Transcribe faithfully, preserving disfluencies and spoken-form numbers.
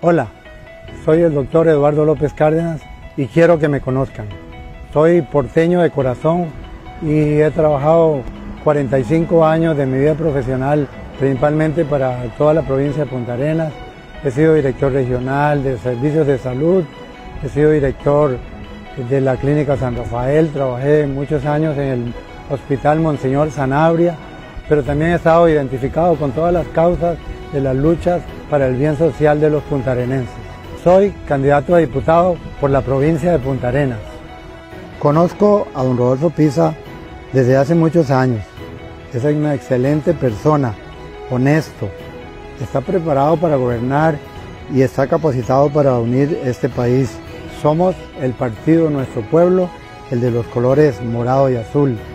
Hola, soy el doctor Eduardo López Cárdenas y quiero que me conozcan. Soy porteño de corazón y he trabajado cuarenta y cinco años de mi vida profesional principalmente para toda la provincia de Punta Arenas. He sido director regional de servicios de salud, he sido director de la Clínica San Rafael, trabajé muchos años en el Hospital Monseñor Sanabria, pero también he estado identificado con todas las causas de las luchas para el bien social de los puntarenenses. Soy candidato a diputado por la provincia de Punta Arenas. Conozco a don Rodolfo Pisa desde hace muchos años. Es una excelente persona, honesto, está preparado para gobernar y está capacitado para unir este país. Somos el partido de nuestro pueblo, el de los colores morado y azul.